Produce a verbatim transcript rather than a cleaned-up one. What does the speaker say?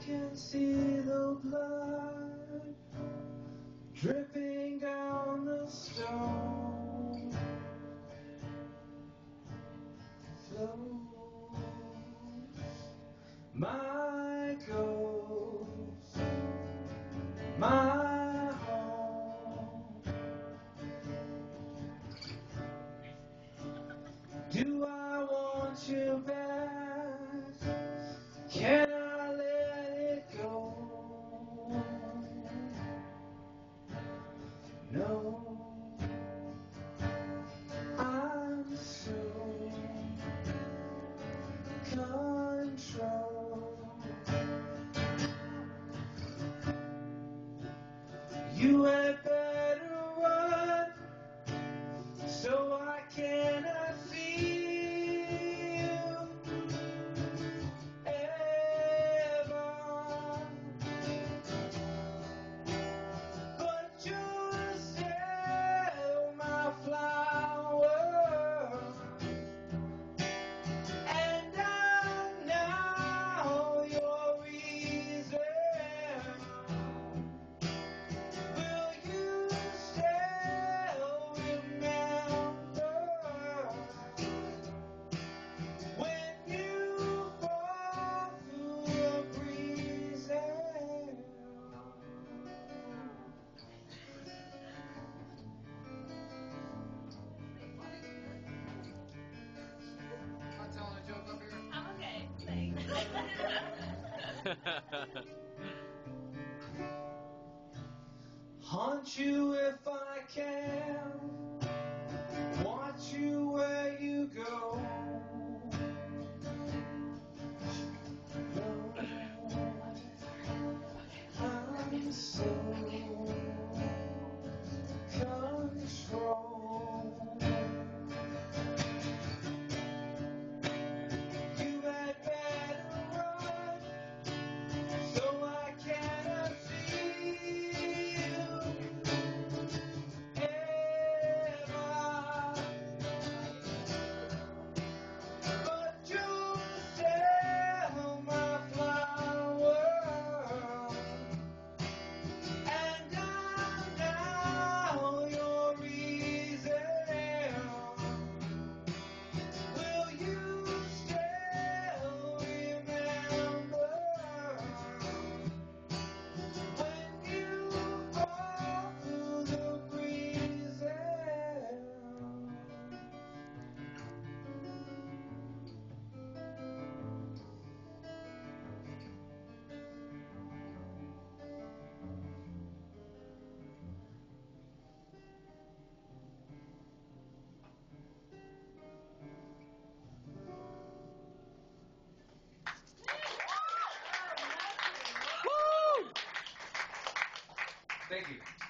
can see the blood dripping down the stone. Flows my ghost, my home. Do I want you back? Can I let it go? No, I'm so control. You had better run, so I cannot see you ever. But you're still my flower, and I'm now your reason. Will you still remember when you fall through a breeze? Not telling a joke up here. I'm okay. Thanks. Haunt you if I can.